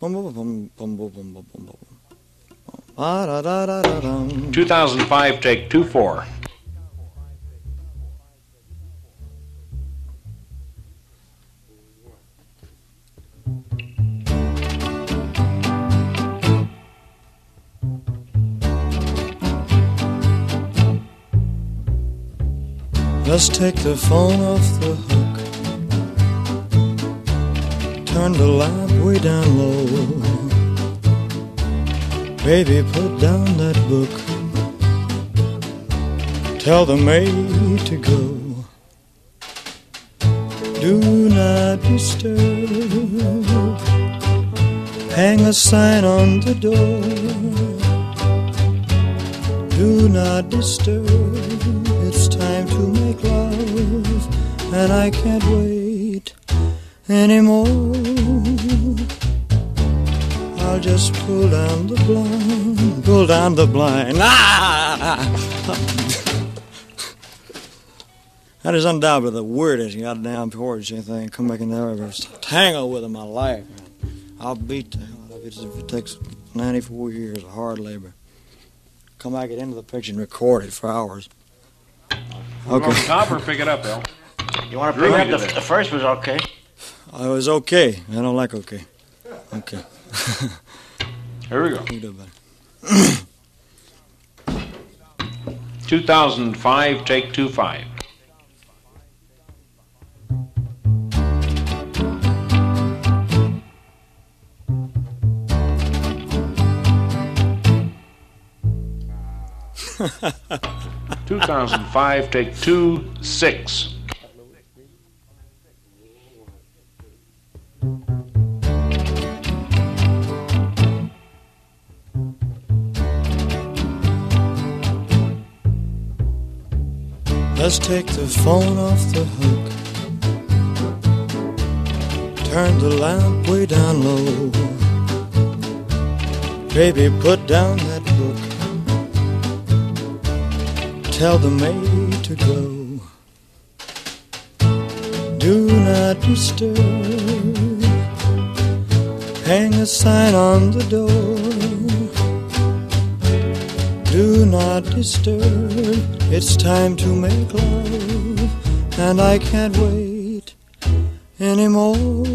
Ah-da-da-da-da-dum. 2005, take 2-4. Let's take the phone off the hook. Turn the lamp way down low. Baby, put down that book. Tell the maid to go. Do not disturb. Hang a sign on the door. Do not disturb. It's time to make love, and I can't wait anymore. I'll just pull down the blind, pull down the blind. Ah! That is undoubtedly the weirdest goddamn poetry thing come back in there ever tangle with in my life. I'll beat the hell out of it if it takes 94 years of hard labor. Come back it into the picture and record it for hours. Okay. Top or pick it up, Bill? You want to pick it up? The first was okay. It was okay. I don't like okay. Okay. Here we go. You do better. 2005, take 2-5. Ha 2005, take 2-6. Let's take the phone off the hook. Turn the lamp way down low. Baby, put down that book. Tell the maid to go. Do not disturb. Hang a sign on the door. Do not disturb. It's time to make love, and I can't wait anymore.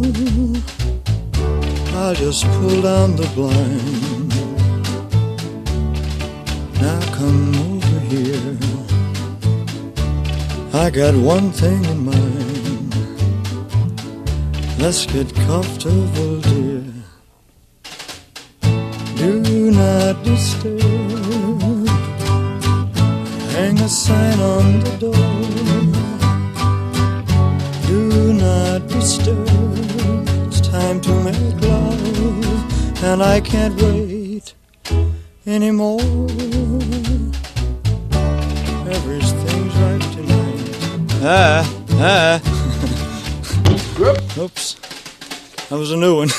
I'll just pull down the blind. Now come over here. I got one thing in mind. Let's get comfortable, dear. Do not disturb. Hang a sign on the door. Do not disturb. It's time to make love, and I can't wait anymore. Everything's right tonight. Oops. That was a new one.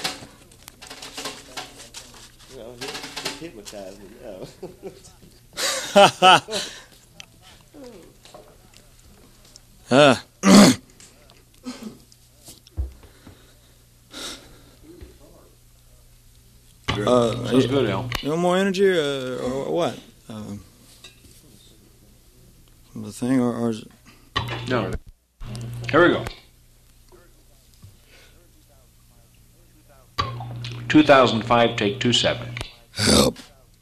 Hypnotized me now. Sounds good, Al. No more energy or what? The thing or is it? No. Here we go. 2005, take 2-7. Help.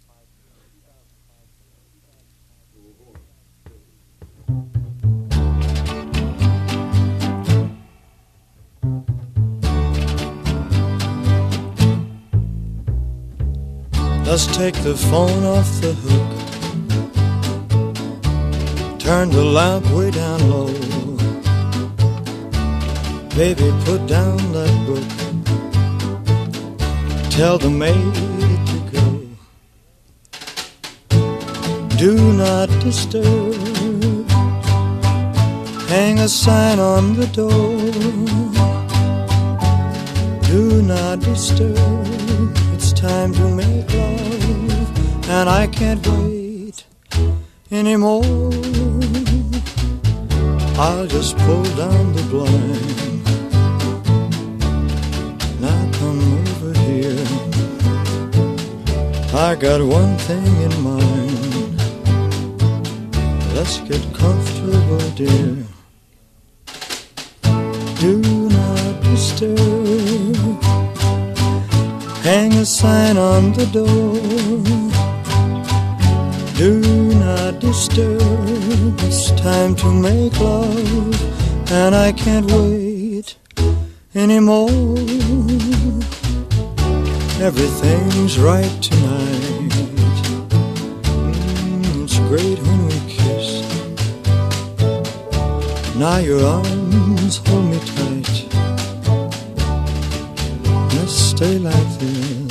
Let's take the phone off the hook. Turn the lamp way down low. Baby, put down that book. Tell the maid to go. Do not disturb. Hang a sign on the door. Do not disturb. It's time to make love, and I can't wait anymore. I'll just pull down the blind. Now come over I got one thing in mind. Let's get comfortable, dear. Do not disturb. Hang a sign on the door. Do not disturb. It's time to make love, and I can't wait anymore. Everything's right tonight. It's great when we kiss. Now your arms hold me tight. Let's stay like this.